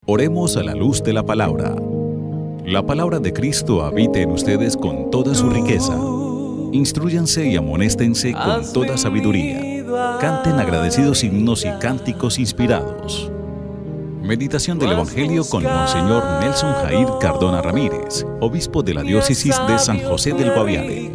Oremos a la luz de la palabra. La palabra de Cristo habite en ustedes con toda su riqueza. Instrúyanse y amonéstense con toda sabiduría. Canten agradecidos himnos y cánticos inspirados. Meditación del Evangelio con Monseñor Nelson Jair Cardona Ramírez, obispo de la diócesis de San José del Guaviare.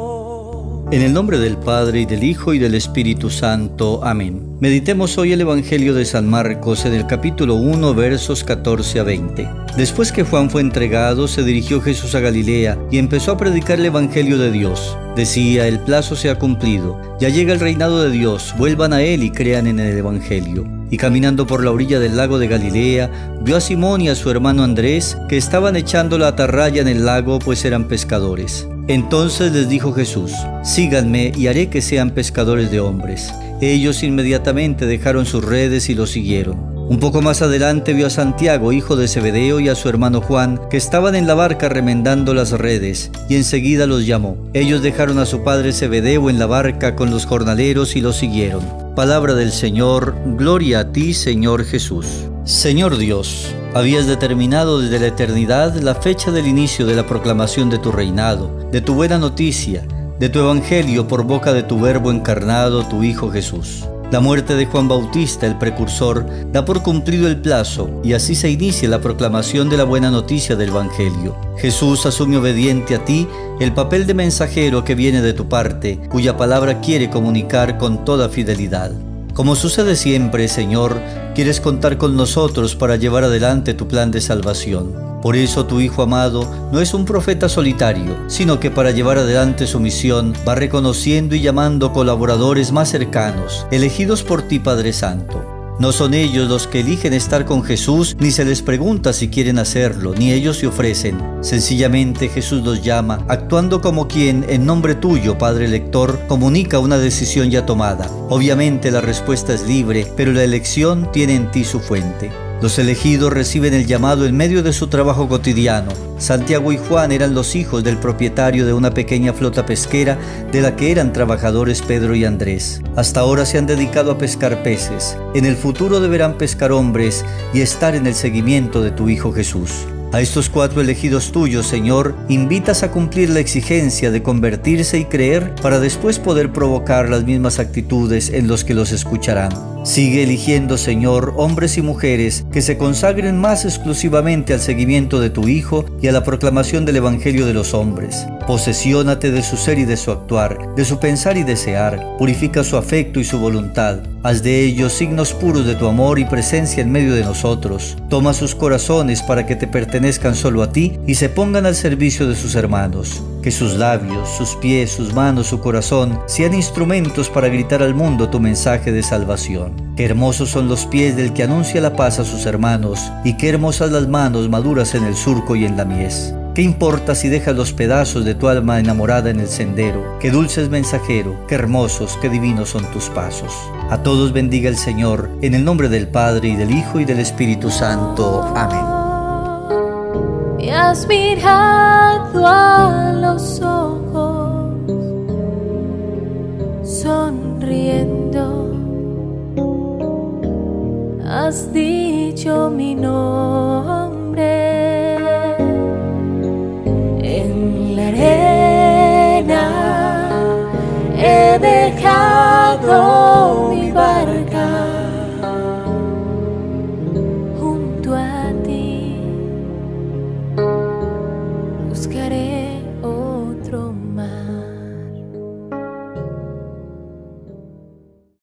En el nombre del Padre, y del Hijo, y del Espíritu Santo. Amén. Meditemos hoy el Evangelio de San Marcos en el capítulo 1, versos 14 a 20. Después que Juan fue entregado, se dirigió Jesús a Galilea y empezó a predicar el Evangelio de Dios. Decía: el plazo se ha cumplido, ya llega el reinado de Dios, vuelvan a él y crean en el Evangelio. Y caminando por la orilla del lago de Galilea, vio a Simón y a su hermano Andrés, que estaban echando la atarraya en el lago, pues eran pescadores. Entonces les dijo Jesús: síganme y haré que sean pescadores de hombres. Ellos inmediatamente dejaron sus redes y lo siguieron. Un poco más adelante vio a Santiago, hijo de Zebedeo, y a su hermano Juan, que estaban en la barca remendando las redes, y enseguida los llamó. Ellos dejaron a su padre Zebedeo en la barca con los jornaleros y lo siguieron. Palabra del Señor. Gloria a ti, Señor Jesús. Señor Dios, habías determinado desde la eternidad la fecha del inicio de la proclamación de tu reinado, de tu buena noticia, de tu evangelio por boca de tu Verbo encarnado, tu Hijo Jesús. La muerte de Juan Bautista, el precursor, da por cumplido el plazo, y así se inicia la proclamación de la buena noticia del Evangelio. Jesús asume obediente a ti el papel de mensajero que viene de tu parte, cuya palabra quiere comunicar con toda fidelidad. Como sucede siempre, Señor, quieres contar con nosotros para llevar adelante tu plan de salvación. Por eso tu Hijo amado no es un profeta solitario, sino que para llevar adelante su misión va reconociendo y llamando colaboradores más cercanos, elegidos por ti, Padre Santo. No son ellos los que eligen estar con Jesús, ni se les pregunta si quieren hacerlo, ni ellos se ofrecen. Sencillamente Jesús los llama, actuando como quien, en nombre tuyo, Padre Lector, comunica una decisión ya tomada. Obviamente la respuesta es libre, pero la elección tiene en ti su fuente. Los elegidos reciben el llamado en medio de su trabajo cotidiano. Santiago y Juan eran los hijos del propietario de una pequeña flota pesquera de la que eran trabajadores Pedro y Andrés. Hasta ahora se han dedicado a pescar peces. En el futuro deberán pescar hombres y estar en el seguimiento de tu Hijo Jesús. A estos 4 elegidos tuyos, Señor, invitas a cumplir la exigencia de convertirse y creer para después poder provocar las mismas actitudes en los que los escucharán. Sigue eligiendo, Señor, hombres y mujeres que se consagren más exclusivamente al seguimiento de tu Hijo y a la proclamación del Evangelio de los hombres. Posesiónate de su ser y de su actuar, de su pensar y desear. Purifica su afecto y su voluntad. Haz de ellos signos puros de tu amor y presencia en medio de nosotros. Toma sus corazones para que te pertenezcan solo a ti y se pongan al servicio de sus hermanos. Que sus labios, sus pies, sus manos, su corazón sean instrumentos para gritar al mundo tu mensaje de salvación. Qué hermosos son los pies del que anuncia la paz a sus hermanos, y qué hermosas las manos maduras en el surco y en la mies. ¿Qué importa si dejas los pedazos de tu alma enamorada en el sendero? Qué dulces mensajero, qué hermosos, qué divinos son tus pasos. A todos bendiga el Señor, en el nombre del Padre, y del Hijo, y del Espíritu Santo. Amén. Me has mirado a los ojos, sonriendo. Has dicho mi nombre. En la arena he dejado mi barca junto a ti. Buscaré